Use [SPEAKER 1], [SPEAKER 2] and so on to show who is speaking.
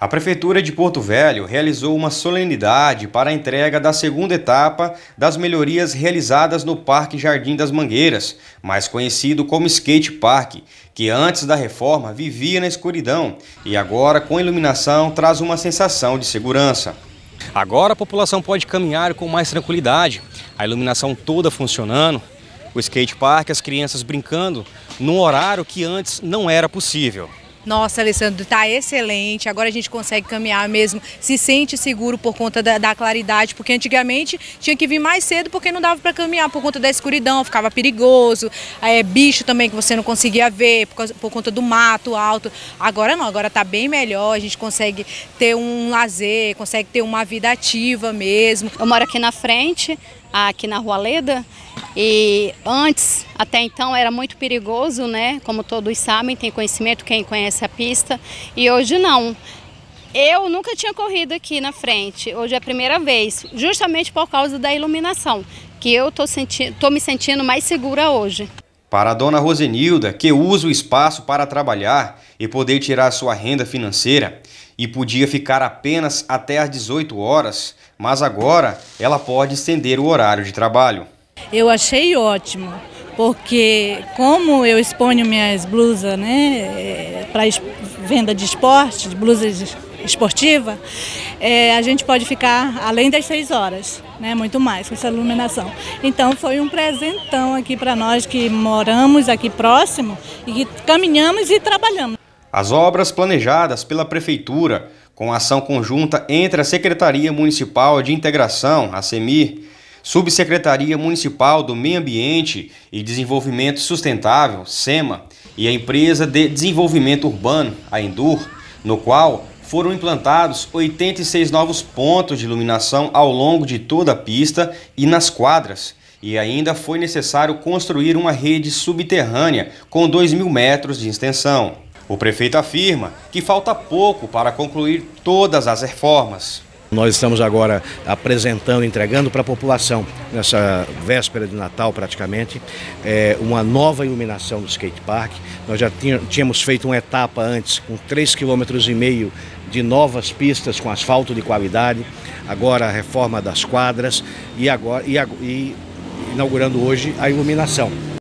[SPEAKER 1] A Prefeitura de Porto Velho realizou uma solenidade para a entrega da segunda etapa das melhorias realizadas no Parque Jardim das Mangueiras, mais conhecido como Skate Park, que antes da reforma vivia na escuridão e agora, com iluminação, traz uma sensação de segurança. Agora a população pode caminhar com mais tranquilidade, a iluminação toda funcionando, o skate park, as crianças brincando num horário que antes não era possível.
[SPEAKER 2] Nossa, Alessandro, está excelente. Agora a gente consegue caminhar mesmo, se sente seguro por conta da claridade, porque antigamente tinha que vir mais cedo porque não dava para caminhar por conta da escuridão, ficava perigoso, bicho também que você não conseguia ver por conta do mato alto. Agora não, agora está bem melhor, a gente consegue ter um lazer, consegue ter uma vida ativa mesmo.
[SPEAKER 3] Eu moro aqui na frente, aqui na Rua Leda, e antes, até então, era muito perigoso, né? Como todos sabem, tem conhecimento, quem conhece a pista, e hoje não. Eu nunca tinha corrido aqui na frente, hoje é a primeira vez, justamente por causa da iluminação, que eu tô me sentindo mais segura hoje.
[SPEAKER 1] Para a dona Rosenilda, que usa o espaço para trabalhar e poder tirar sua renda financeira, e podia ficar apenas até às 18 horas, mas agora ela pode estender o horário de trabalho.
[SPEAKER 4] Eu achei ótimo, porque como eu exponho minhas blusas, né, para venda de esporte, de blusas esportiva, a gente pode ficar além das 6 horas, né, muito mais com essa iluminação. Então foi um presentão aqui para nós que moramos aqui próximo e que caminhamos e trabalhamos.
[SPEAKER 1] As obras planejadas pela Prefeitura, com ação conjunta entre a Secretaria Municipal de Integração, a SEMIR, Subsecretaria Municipal do Meio Ambiente e Desenvolvimento Sustentável, SEMA, e a Empresa de Desenvolvimento Urbano, a Endur, no qual foram implantados 86 novos pontos de iluminação ao longo de toda a pista e nas quadras. E ainda foi necessário construir uma rede subterrânea com 2.000 metros de extensão. O prefeito afirma que falta pouco para concluir todas as reformas.
[SPEAKER 5] Nós estamos agora apresentando, entregando para a população, nessa véspera de Natal praticamente, uma nova iluminação do skate park. Nós já tínhamos feito uma etapa antes com 3,5 km de novas pistas com asfalto de qualidade, agora a reforma das quadras e inaugurando hoje a iluminação.